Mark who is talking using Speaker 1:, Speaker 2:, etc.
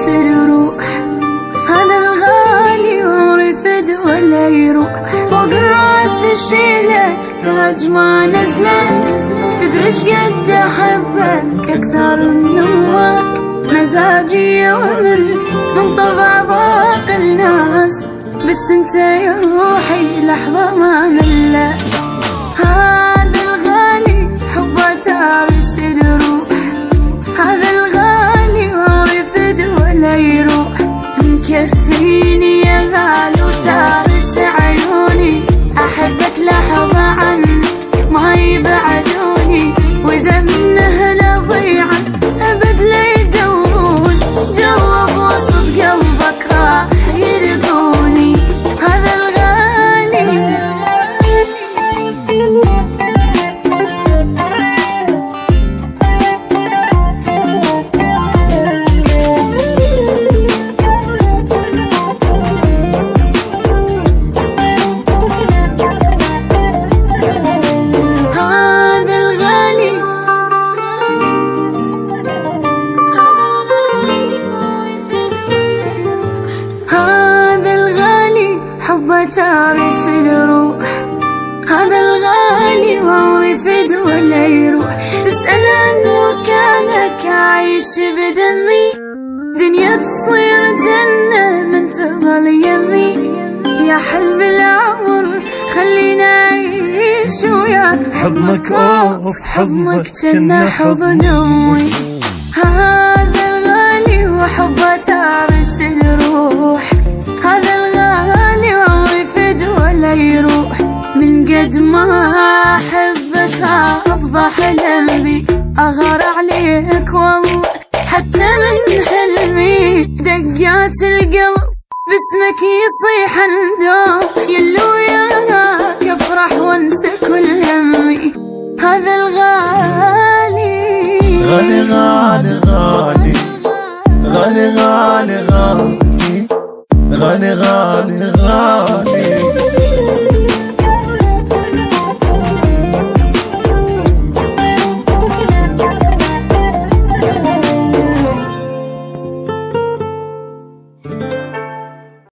Speaker 1: ترسل روح. هذا الغالي عمري فد ولا يروح. فوق الراس اشيلك تاج ما نزله، تدري ايش قد احبك اكثر من امك. مزاجي يمل من طبع باقي الناس، بس انت يا روحي لحظة ما مله. هذا الغالي حبه ترسل روح. هذا الغالي عمري فد ولا يروح. مكفيني يا غالي وتارس عيوني، احبك لحظة عنك ما يبعدوني. واذا منه لضيعا ابد لا يدورون، جرب وصف قلبك راح يلقوني. هذا الغالي حبه ترسل روح. هذا الغالي وعمري فد ولا يروح. تسأل عن مكانك عايش بدمي، دنيا تصير جنة من تظل يمي. يا حلم العمر خلينا نعيش وياك،
Speaker 2: حضنك اوف
Speaker 1: حضنك جنة حضن امي. هذا الغالي وحبه ترسل روح. هذا الغالي وعمري فد ولا يروح. من قد ما احبك افضح احلم بيك، اغار عليك والله حتى من حلمي. دقات القلب باسمك يصيح عند